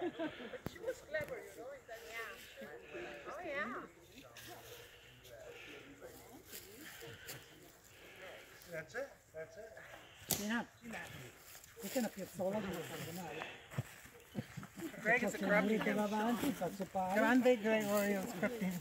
But she was clever, you know, in that yeah. Oh yeah. That's it. That's it. Questa è una piazzola dove cardinale. Greg is a grumpy dude. Davanti, faccio pane. Grande Gregorio Scripting.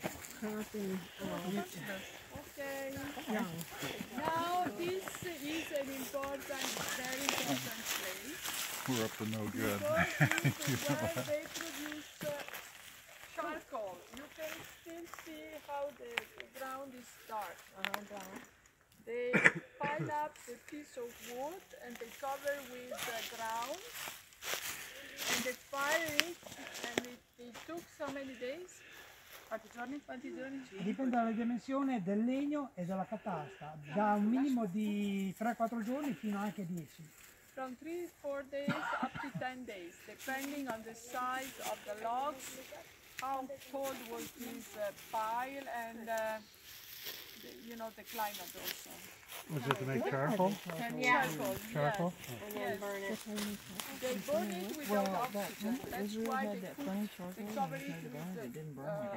Okay. Now this is an important, very important place. We're up to no good. Because this is where they produce charcoal. You can still see how the ground is dark. They pile up the piece of wood and they cover with ground and they fire it and it took so many days. Quanti giorni? Quanti giorni? Dipende dalla dimensione del legno e dalla catasta, da un minimo di 3-4 giorni fino anche 10. From 3-4 days up to 10 days, depending on the size of the logs, how tall was this pile, and you know, the climate also. Was it to make charcoal? Charcoal. Charcoal? Yes. They burn it without oxygen. That's why they cover it with ground.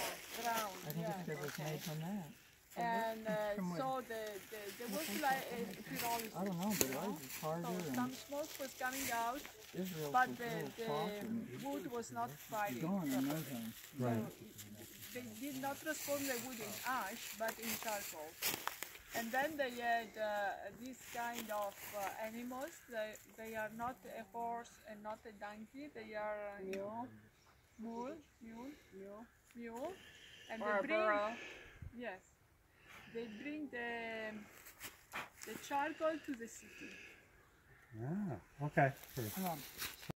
And so there was like a pyrolysis. I don't know, but ours is harder. So some smoke was coming out, but the wood was not firing. Right. They did not transform the wood in ash, but in charcoal. And then they had this kind of animals. They are not a horse and not a donkey. They are mule. And Or a they bring, burro. yes, they bring the charcoal to the city. Ah, okay.